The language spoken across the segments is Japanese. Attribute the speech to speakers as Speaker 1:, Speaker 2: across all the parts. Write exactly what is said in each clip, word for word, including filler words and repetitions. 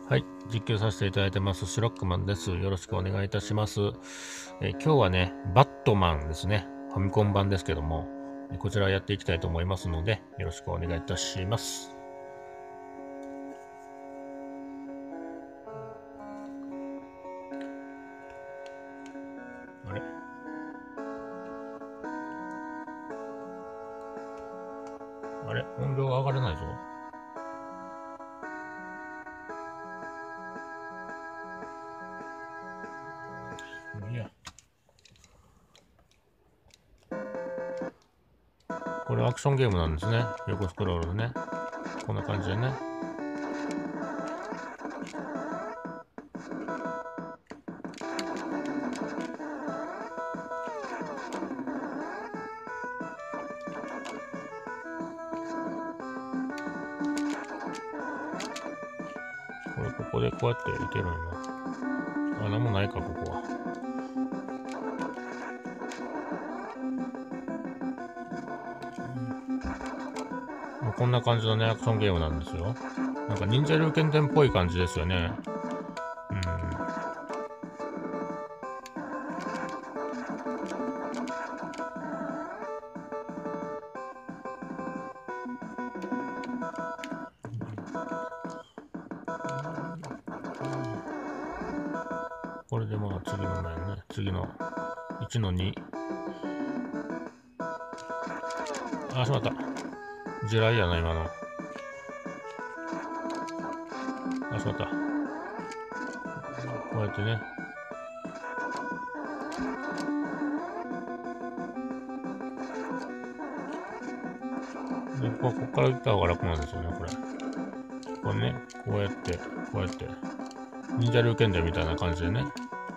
Speaker 1: はい、実況させていただいてます、シロックマンです。よろしくお願いいたします。えー今日はね、バットマンですね。ファミコン版ですけども、えーこちらやっていきたいと思いますので、よろしくお願いいたします。あれあれ音量が上がらないぞ。いや。これアクションゲームなんですね。横スクロールでね。こんな感じでね。これここでこうやっていけるんやな。あ、なんもないか、ここは。もうこんな感じのね、アクションゲームなんですよ。なんか忍者龍剣伝っぽい感じですよね。うん。これでまあ次の面ね、次のいちのに。あ、しまった。地雷やな、今の。あ、しまった。こうやってね。でここから行った方が楽なんですよね、これ。これね、こうやって、こうやって。忍者龍剣伝みたいな感じでね。うん。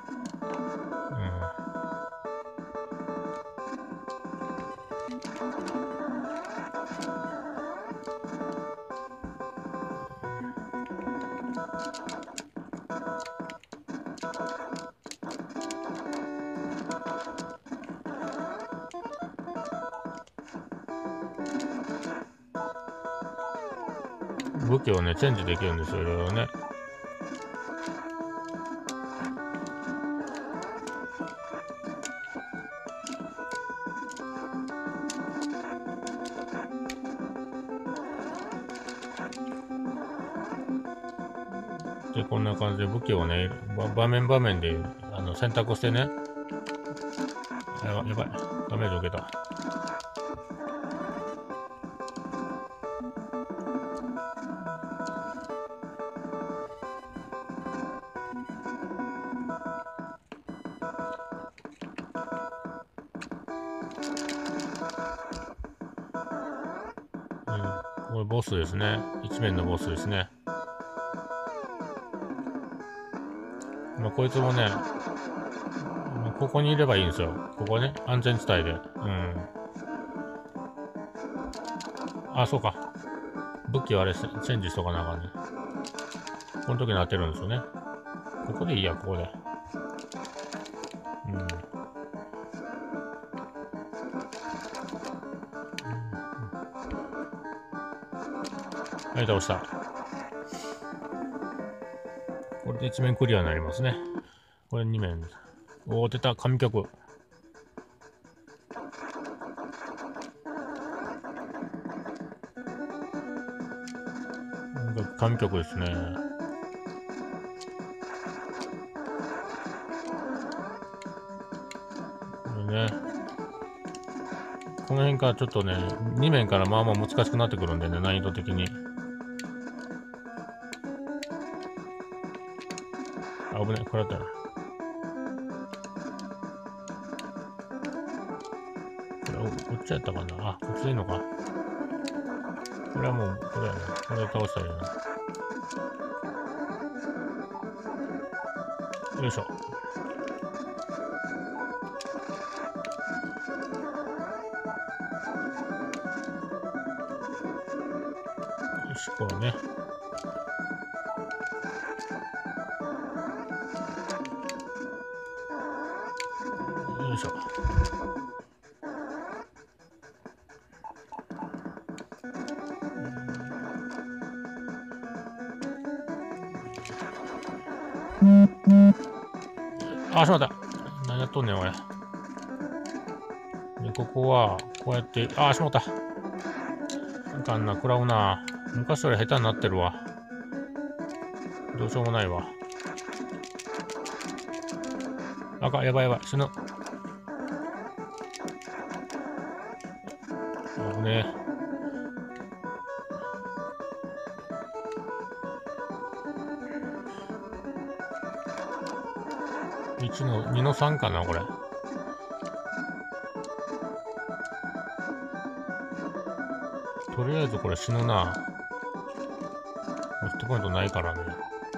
Speaker 1: 武器をね、チェンジできるんですよ、いろいろね。で、こんな感じで武器をね、場面場面であの選択してね。やばやばい。ダメージを受けた。うん。これボスですね。一面のボスですね。まあ、こいつもね、まあ、ここにいればいいんですよ。ここね、安全地帯で。うん。あ、そうか。武器をあれチェンジしとかなあかんね。この時に当てるんですよね。ここでいいや、ここで。うん。はい、倒した。これで一面クリアになりますね。これに面。おお、出た、神曲。神曲ですね。これね。この辺からちょっとね、に面からまあまあ難しくなってくるんでね、難易度的に。あ、危ね、これだったら。これ、こっちやったかな。あ、こっちでいいのか。これはもう、これやね。これで倒したらいいな。よいしょ。よし、これね。よいしょ。 あ、しまった。何やっとんねん、俺。で、ここは、こうやって、あ、しまった。あかんな、食らうな。昔より下手になってるわ。どうしようもないわ。あかん、やばいやばい、死ぬ。危ねえ。いちの、にのさんかな、これ。とりあえずこれ死ぬな。ヒットポイントないからね。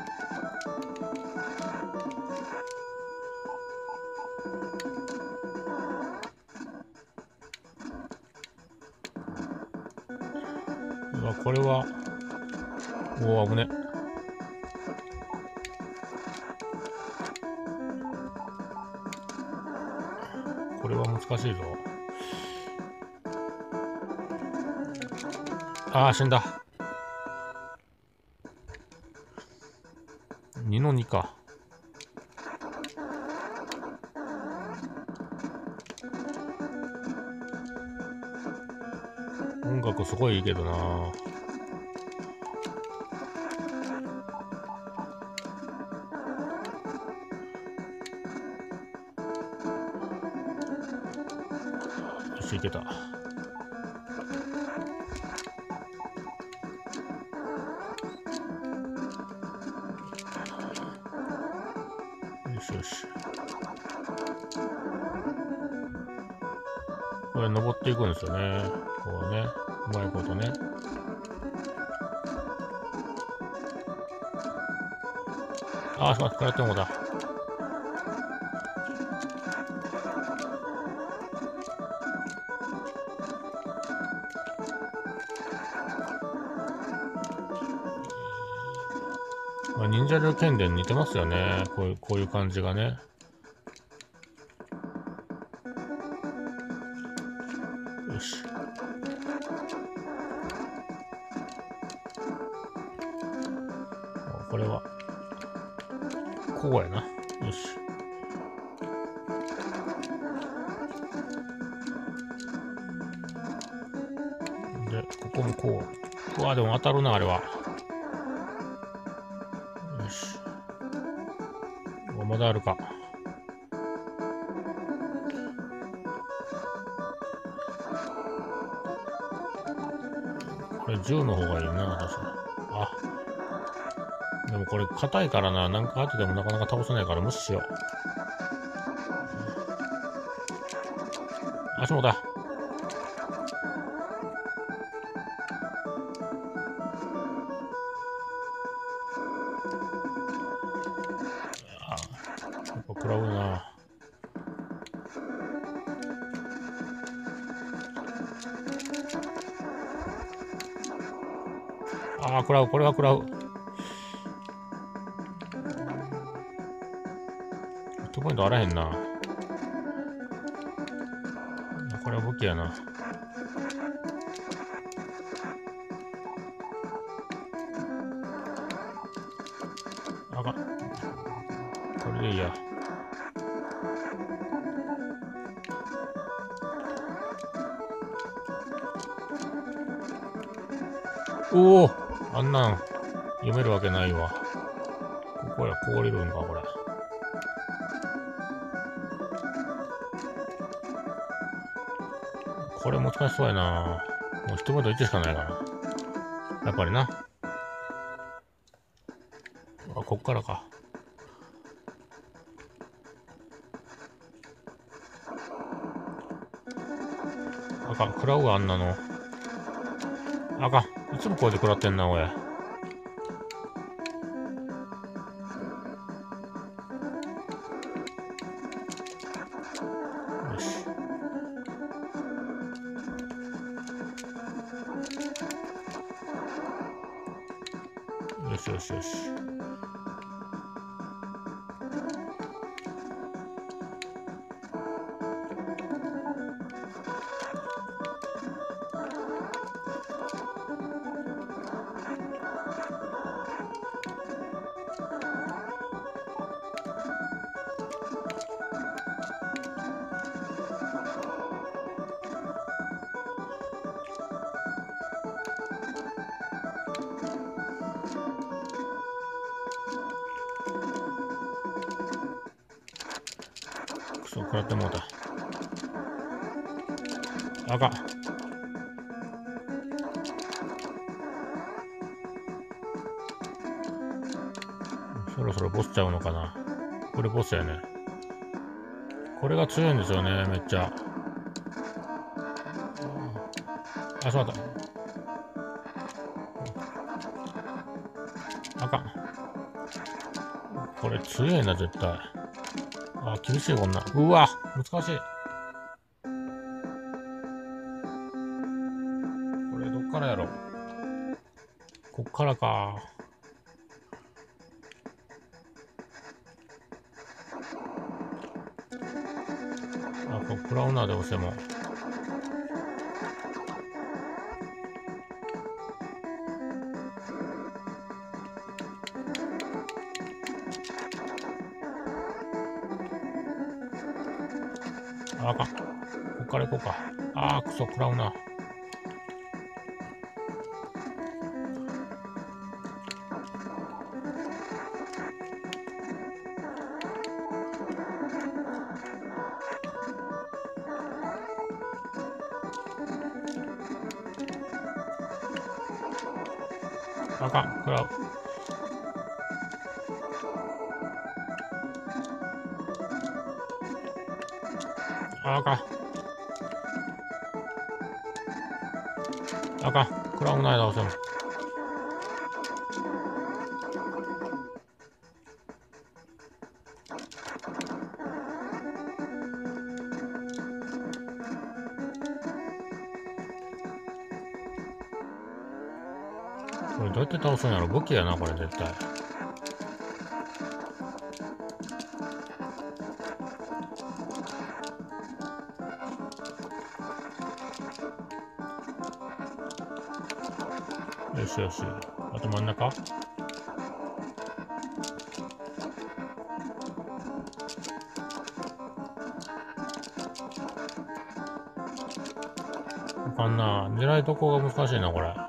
Speaker 1: うわ、これは、おお、危ね。これは難しいぞ。ああ、死んだ。にのにか。音楽すごいいいけどな。よし、いけた。よしよし。これ登っていくんですよね。こうね。うまいことね。ああ、しまった。こうやってもだ。まあ、忍者流剣伝似てますよね。こういう、こういう感じがね。よし。これは、こうやな。よし。で、ここもこう。うわ、でも当たるな、あれは。よし。まだあるか。これじゅうの方がいいな、確かに。あ。でもこれ硬いからな。なんか後でもなかなか倒せないから無視しよう。足もだ。あやっぱ食らうな。ああ、食らう。これは食らう。ヒットポイントあらへんな。これは武器やな。あかん。これでいいや。おお、あんなん読めるわけないわ。ここや、こう降りるんか、これ。これ難しそうやな。もうヒットポイントいちしかないから。やっぱりな。あ、こっからか。あかん、食らうわ、あんなの。あかん、いつもこうやって食らってんな、おい。よし。よしよしよし。 食らってもうた。あかん。そろそろボスちゃうのかな。これボスやね。これが強いんですよね、めっちゃ。あ、そうだった。あかん。これ強いな、絶対。あ、厳しいこんな。うわ、難しい。これどっからやろ。こっからか。あ、これ食らうな、どうしても。あかん。こっから行こうか。あー、くそ、食らうな。あかん、食らう。あかん。あかん。食らうな、どうしても。これどうやって倒すんやろ。武器やな、これ絶対。よしよし。あと真ん中。あかんな。狙いどこが難しいな、これ。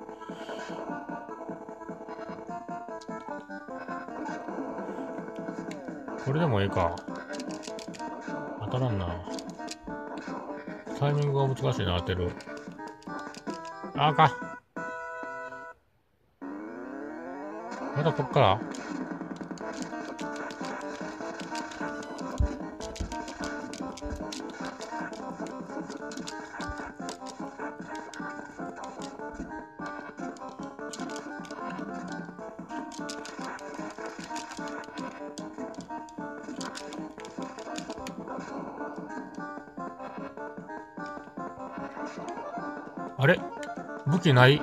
Speaker 1: これでもいいか。当たらんな。タイミングが難しいな、当てる。ああかん。またこっから。あれ武器ない。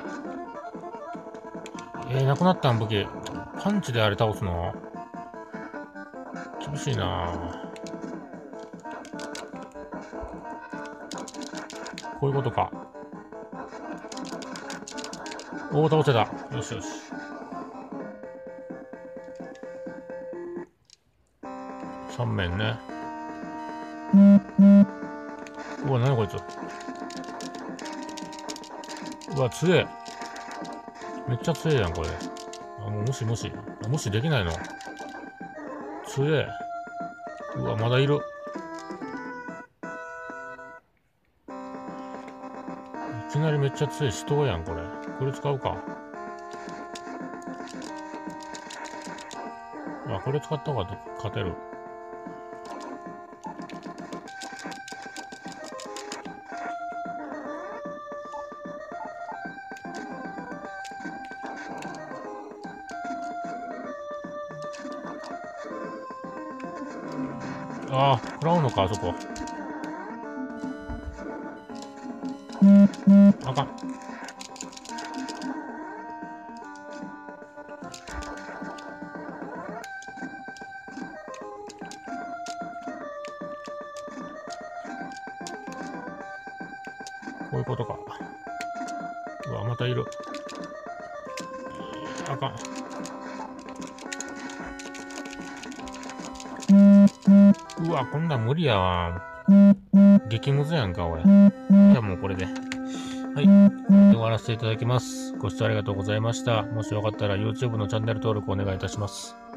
Speaker 1: えー、なくなったん武器。パンチであれ倒すの厳しいな。こういうことか。おお、倒せた。よしよし。三面ね。うわ、なにこいつ。うわ、強え。めっちゃ強えやん、これ。あ、もう無視無視。あ、無視できないの。強え。うわ、まだいる。いきなりめっちゃ強い死闘やん、これ。これ使うか。あ、これ使った方が勝てる。ああ、食らうのか、あそこ。あかん。こういうことか。うわ、またいる。あかん。うわ、こんなん無理やわ。激ムズやんか、俺。じゃあもうこれで。はい。これで終わらせていただきます。ご視聴ありがとうございました。もしよかったら YouTube のチャンネル登録お願いいたします。